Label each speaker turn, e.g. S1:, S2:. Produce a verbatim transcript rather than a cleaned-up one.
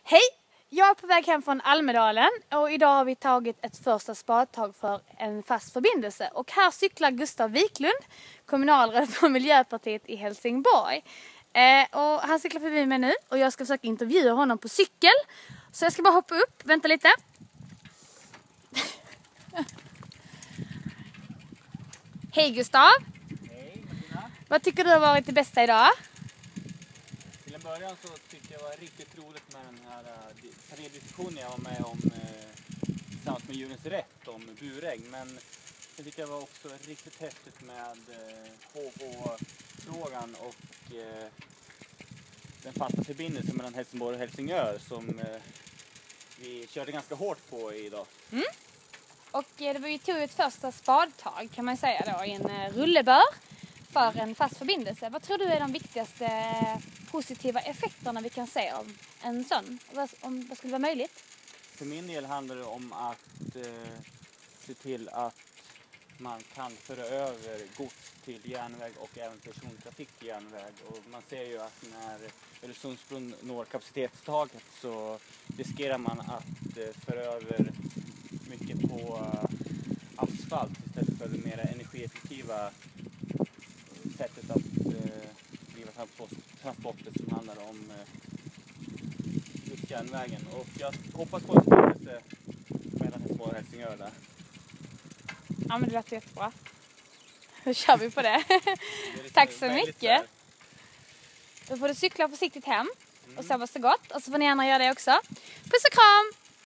S1: Hej! Jag är på väg hem från Almedalen och idag har vi tagit ett första spadtag för en fast förbindelse. Och här cyklar Gustav Wiklund, kommunalråd för Miljöpartiet i Helsingborg. Eh, och han cyklar förbi mig nu och jag ska försöka intervjua honom på cykel. Så jag ska bara hoppa upp, vänta lite. Hej Gustav!
S2: Hej Martina!
S1: Vad tycker du har varit det bästa idag?
S2: Till en början så tyckte jag det var riktigt roligt med den här uh, paneldiskussionen jag var med om uh, tillsammans med Djurens Rätt om burägg. Men jag tycker det var också riktigt häftigt med uh, H H-frågan och uh, den fasta förbindelsen mellan Helsingborg och Helsingör som uh, vi körde ganska hårt på idag.
S1: Mm. Och eh, det var ju tog ett första spadtag kan man säga då i en uh, rullebör för en fast förbindelse. Vad tror du är de viktigaste positiva effekterna vi kan se av en sån? Vad, om, vad skulle vara möjligt?
S2: För min del handlar det om att eh, se till att man kan föra över gods till järnväg och även persontrafik till järnväg. Och man ser ju att när Öresundsbron når kapacitetstaget så riskerar man att eh, föra över mycket på eh, asfalt istället för det mer energieffektiva sättet att eh, driva transporter som handlar om eh, just järnvägen. Och jag hoppas på en förbindelse mellan Helsingborg och Helsingör där.
S1: Ja, men det låter jättebra. Då kör vi på det. det Tack så mycket. Där. Då får du cykla försiktigt hem och sova så gott. Och så får ni gärna göra det också. Puss och kram!